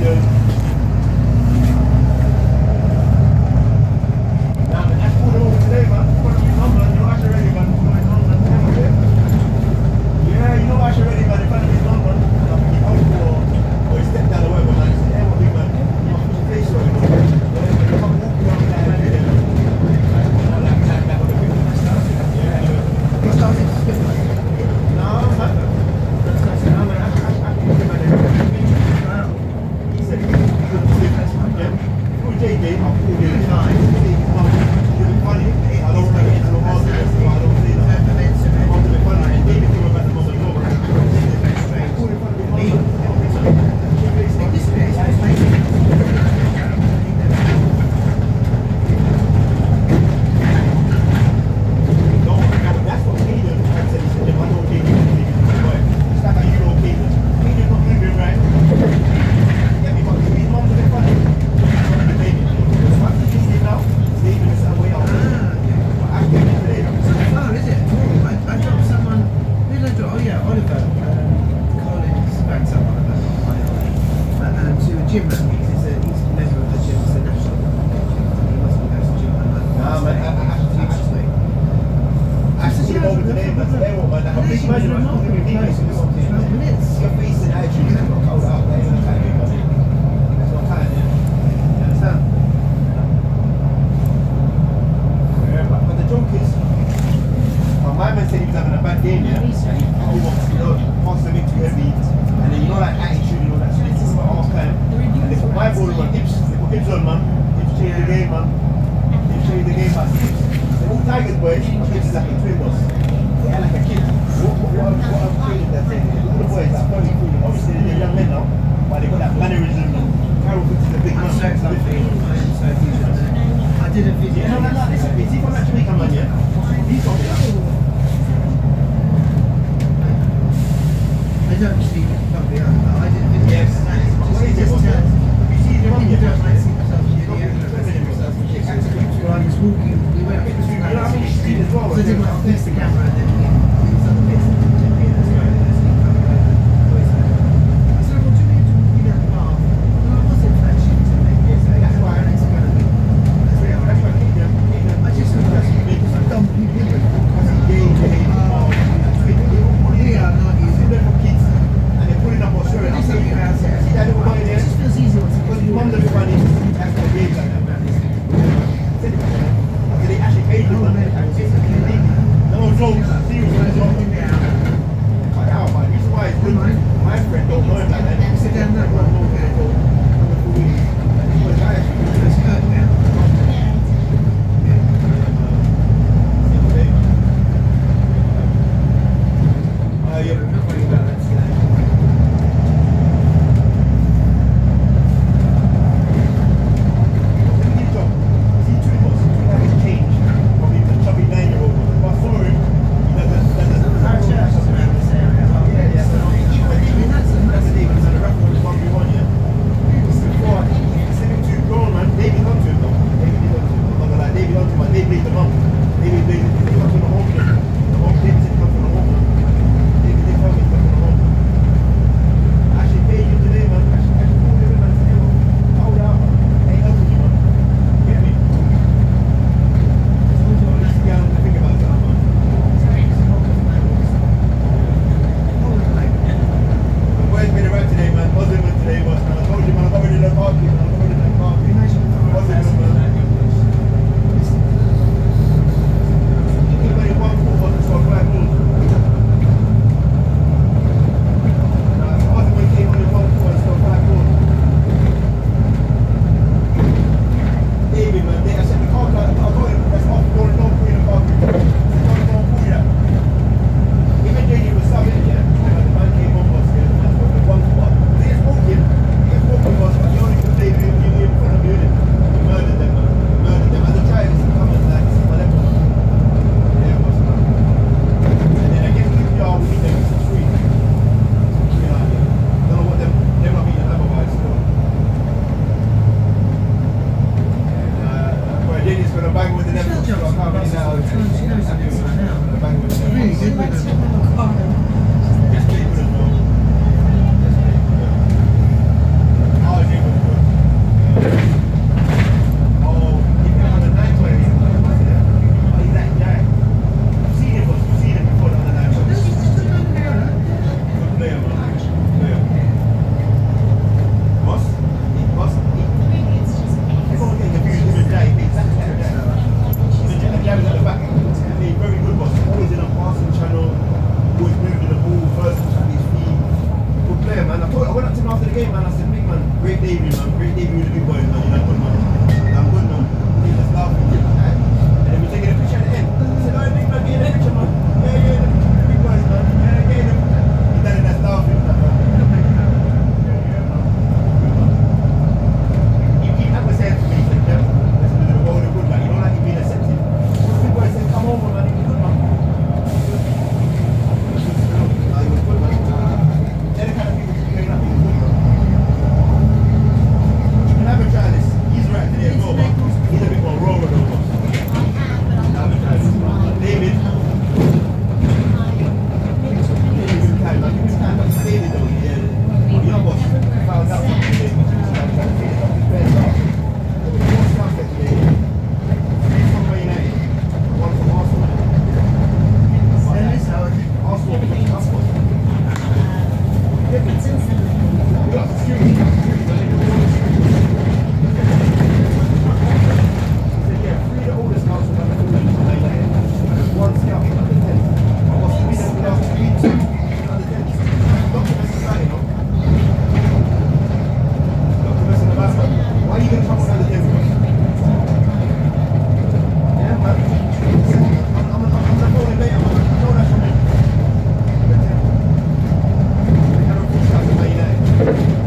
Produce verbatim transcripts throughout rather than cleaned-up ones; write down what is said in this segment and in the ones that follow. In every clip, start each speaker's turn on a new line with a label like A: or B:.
A: Yeah, not easy. I said, big man, great debut, man. Great debut with the big boys, man. You know, good man. I'm good, man. Need to start with you. And then we're taking a picture at the end. I said, oh, big man, get in the picture, man. Yeah, yeah, the big boys, man. Yeah, get in the picture. He's done in that staff with that, man. You keep ever saying to me, he said, Jeff, listen to the world of good, man. You don't like you being accepted. The big boys said, come over, man. He's good, man. Ah, he was good, man. They're the kind of people who going up, he was good, man. Have a try this. He's right today as well, but he's a bit more raw than us. Have a try this. David. David time, man. Give him time. That's David though. Yeah. But you know what? I found out something today. He's trying to finish up his best off. What's the after today? Three from Man United. One from Arsenal. Arsenal. Arsenal. We got security. One scout under ten. I was to be there without three, two under ten. Documents in that, you know. Documents in the back. Why are you going to trouble under ten? Yeah, man. I'm, I'm, I'm, I'm going to go in later, man. I know that from me. But, yeah. I don't push out to Man United.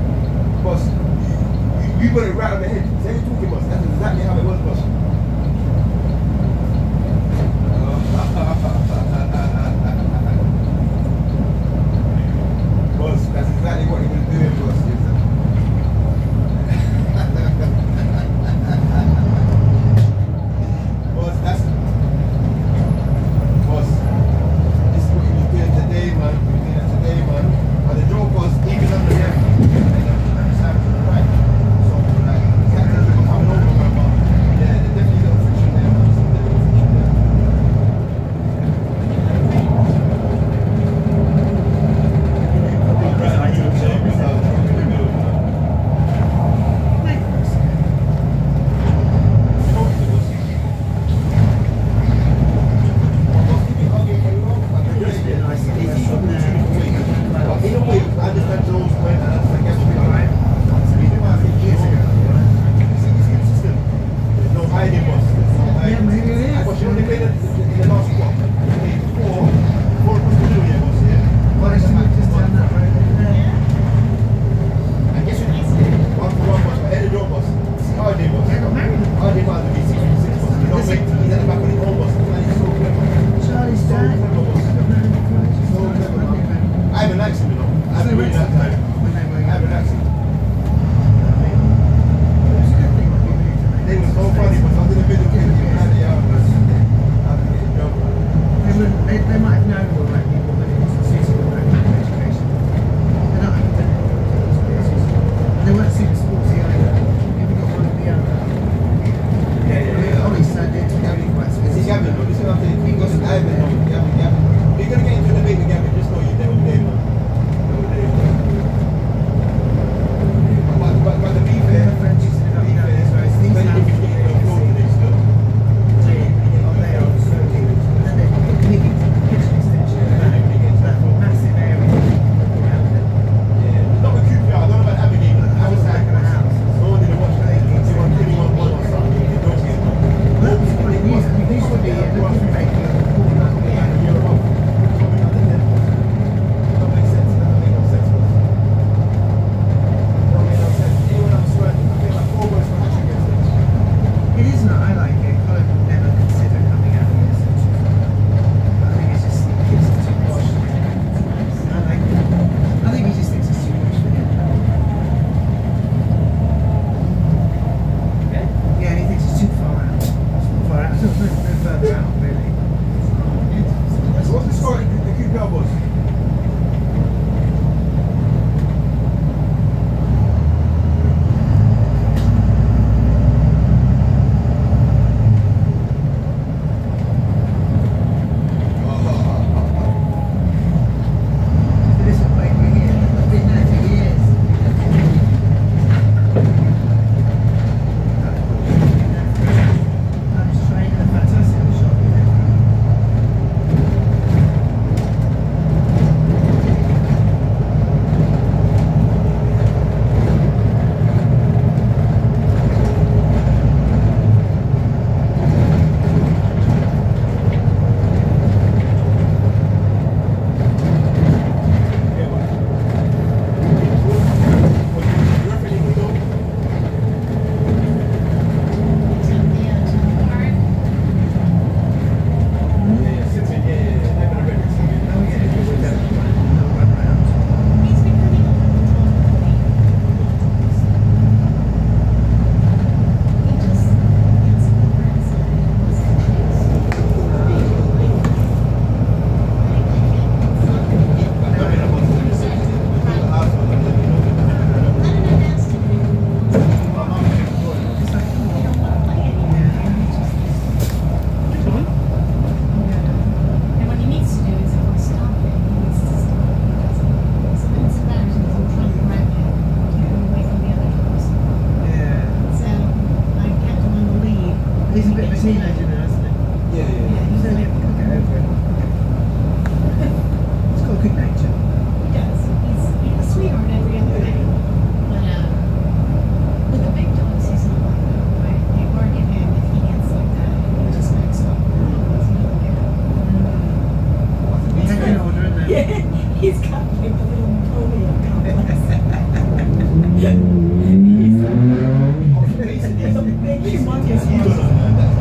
B: You got it right on the head. Say you're talking, boss. That's exactly how it was, boss.
A: Yeah, yeah, yeah.
B: He's only ever going to get over it. He's got a good nature.
C: He does. He's, he's a sweetheart every other day. But um, with the big dogs, he's not like that. Right? They bark at him if he gets like that. He just backs up. He's not like that.
B: He's taking order, isn't he?
C: Yeah, he's got like a little Napoleon complex. He's a big, humongous one.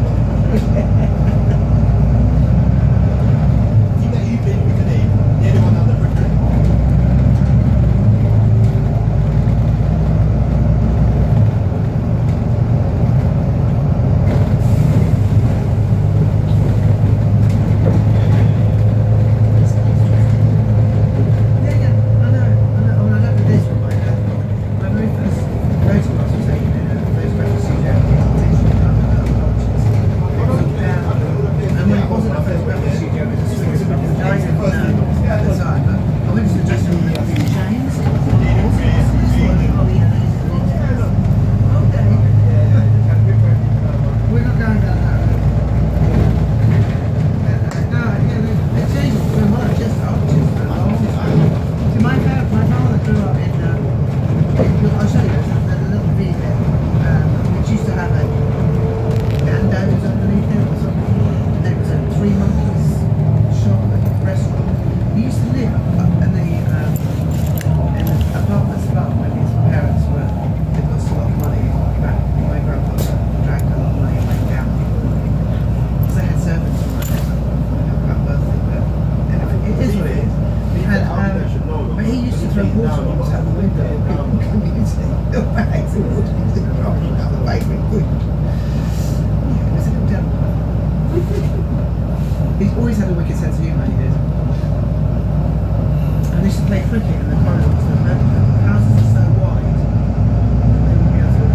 B: He's always had a wicked sense of humour, he did. And they used to play cricket in the corridors. The houses are so wide. They wouldn't be able to.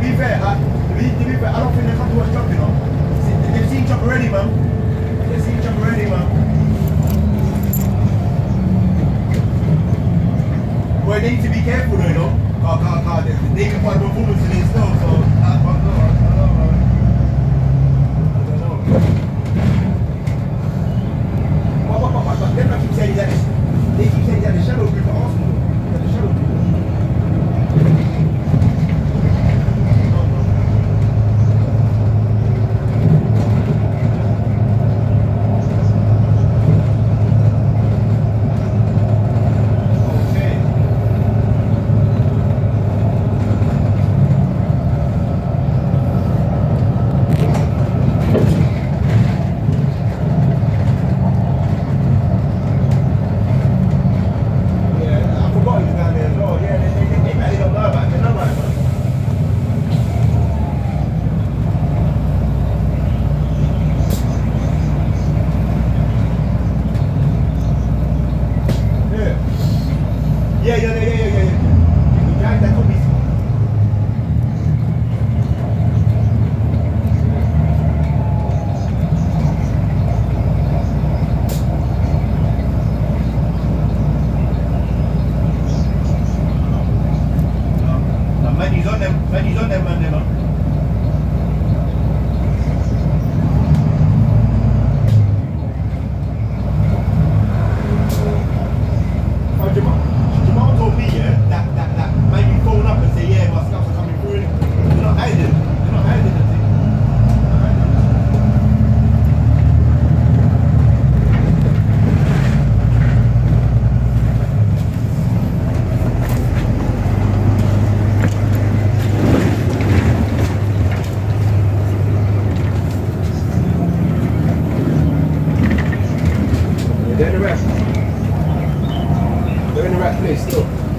A: be fair, I, to, be, to be fair, I don't think they come to watch Chop, you know. See, they've seen Chop already, man. They've seen Chop already, man. Well, they need to be careful, though, you know. Car, car, car. They, they can find performance in their stuff, so I don't know. I don't know, man. I don't know. But, but, but, but, but them not keep saying that. They keep saying that the shadow group at Arsenal. That the shadow group. Yeah, yeah, yeah, yeah, yeah, yeah. You could drag that could be. No, money's on them, money's on them, man, man. Oh, Jamal. Jamal told me, yeah, that, that, that maybe phone up and say, yeah, my scouts are coming through. They're not hiding. They're not hiding the thing. Yeah, they're in the rest. They're in the right place still.